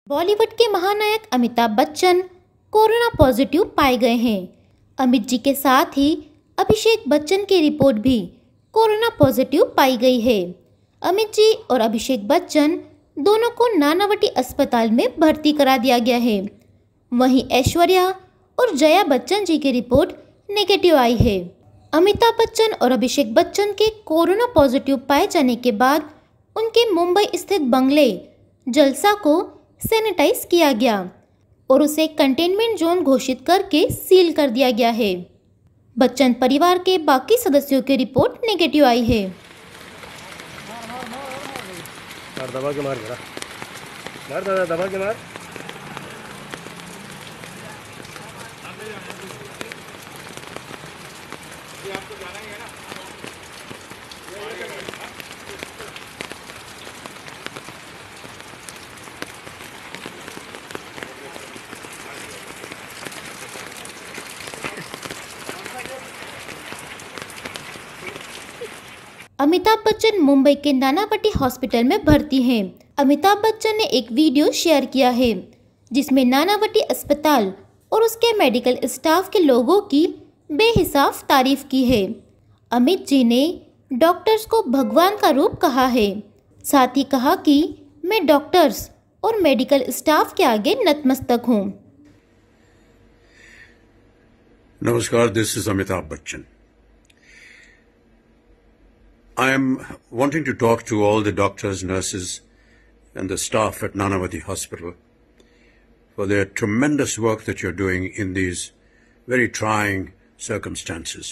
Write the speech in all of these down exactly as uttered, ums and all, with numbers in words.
बॉलीवुड के महानायक Amitabh Bachchan corona positive पाए गए हैं। अमित जी के साथ ही अभिषेक बच्चन की रिपोर्ट भी कोरोना पॉजिटिव पाई गई है। अमित जी और अभिषेक बच्चन दोनों को नानावटी अस्पताल में भर्ती करा दिया गया है। वहीं ऐश्वर्या और जया बच्चन जी की रिपोर्ट नेगेटिव आई है। अमिताभ बच्चन और अभिषेक बच्चन के कोरोना पॉजिटिव पाए जाने के बाद उनके मुंबई स्थित बंगले जलसा को सैनिटाइज किया गया और उसे कंटेनमेंट जोन घोषित करके सील कर दिया गया है। बच्चन परिवार के बाकी सदस्यों की रिपोर्ट नेगेटिव आई है। मार दबा के मार जरा मार दादा दबा के मार। आपको जाना ही है ना। अमिताभ बच्चन मुंबई के नानावटी हॉस्पिटल में भर्ती हैं। अमिताभ बच्चन ने एक वीडियो शेयर किया है जिसमें नानावटी अस्पताल और उसके मेडिकल स्टाफ के लोगों की बेहिसाब तारीफ की है। अमित जी ने डॉक्टर्स को भगवान का रूप कहा है। साथ ही कहा कि मैं डॉक्टर्स और मेडिकल स्टाफ के आगे नतमस्तक हूँ। नमस्कार, this is Amitabh Bachchan. I am wanting to talk to all the doctors, nurses and the staff at Nanavati Hospital for their tremendous work that you're doing in these very trying circumstances.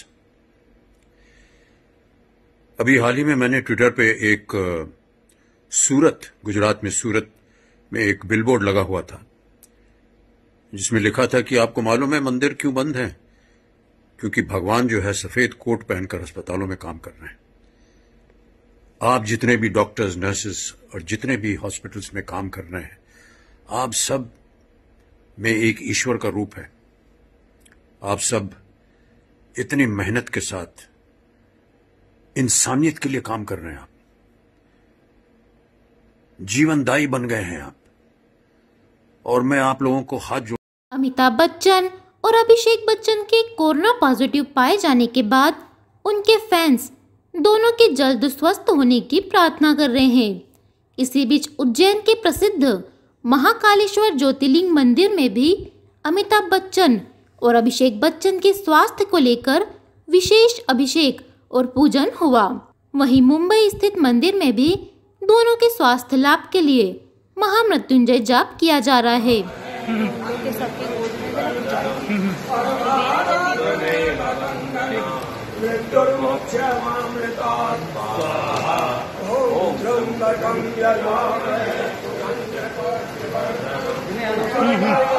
अभी हाल ही में मैंने Twitter पे एक सूरत, गुजरात में सूरत में एक billboard लगा हुआ था जिसमें लिखा था कि आपको मालूम है मंदिर क्यों बंद है? क्योंकि भगवान जो है सफेद कोट पहनकर अस्पतालों में काम कर रहे हैं। आप जितने भी डॉक्टर्स, नर्सेस और जितने भी हॉस्पिटल्स में काम कर रहे हैं, आप सब में एक ईश्वर का रूप है। आप सब इतनी मेहनत के साथ इंसानियत के लिए काम कर रहे हैं। आप जीवनदायी बन गए हैं आप, और मैं आप लोगों को हाथ जोड़। अमिताभ बच्चन और अभिषेक बच्चन के कोरोना पॉजिटिव पाए जाने के बाद उनके फैंस दोनों के जल्द स्वस्थ होने की प्रार्थना कर रहे हैं। इसी बीच उज्जैन के प्रसिद्ध महाकालेश्वर ज्योतिर्लिंग मंदिर में भी अमिताभ बच्चन और अभिषेक बच्चन के स्वास्थ्य को लेकर विशेष अभिषेक और पूजन हुआ। वहीं मुंबई स्थित मंदिर में भी दोनों के स्वास्थ्य लाभ के लिए महामृत्युंजय जाप किया जा रहा है। ओम